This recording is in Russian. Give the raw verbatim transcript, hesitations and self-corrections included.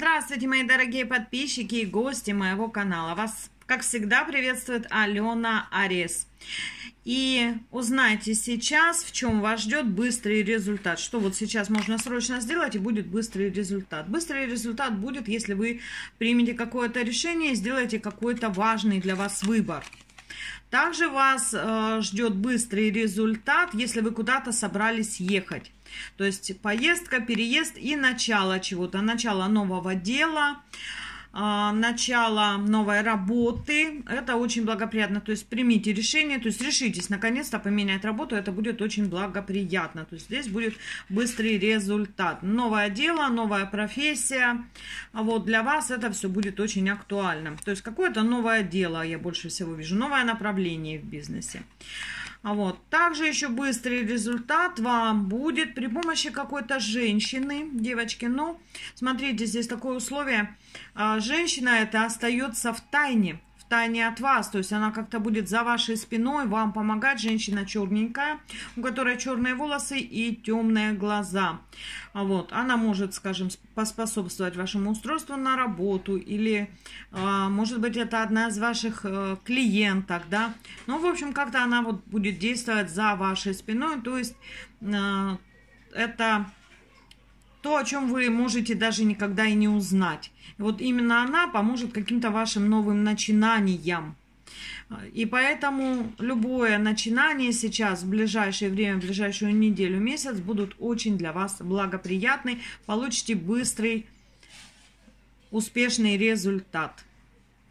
Здравствуйте, мои дорогие подписчики и гости моего канала. Вас, как всегда, приветствует Алена Арес. И узнайте сейчас, в чем вас ждет быстрый результат. Что вот сейчас можно срочно сделать, и будет быстрый результат. Быстрый результат будет, если вы примете какое-то решение и сделаете какой-то важный для вас выбор. Также вас э, ждет быстрый результат, если вы куда-то собрались ехать. То есть поездка, переезд и начало чего-то. Начало нового дела, э, начало новой работы. Это очень благоприятно. То есть примите решение, то есть решитесь наконец-то поменять работу. Это будет очень благоприятно. То есть здесь будет быстрый результат. Новое дело, новая профессия. А вот для вас это все будет очень актуально. То есть какое-то новое дело я больше всего вижу. Новое направление в бизнесе. А вот. Также еще быстрый результат вам будет при помощи какой-то женщины, девочки. Ну, смотрите, здесь такое условие. Женщина это остается в тайне. В тайне от вас, то есть она как-то будет за вашей спиной вам помогать. Женщина черненькая, у которой черные волосы и темные глаза. Вот. Она может, скажем, поспособствовать вашему устройству на работу, или, может быть, это одна из ваших клиенток, да. Ну, в общем, как-то она вот будет действовать за вашей спиной, то есть это то, о чем вы можете даже никогда и не узнать. И вот именно она поможет каким-то вашим новым начинаниям. И поэтому любое начинание сейчас, в ближайшее время, в ближайшую неделю, месяц, будут очень для вас благоприятны. Получите быстрый, успешный результат.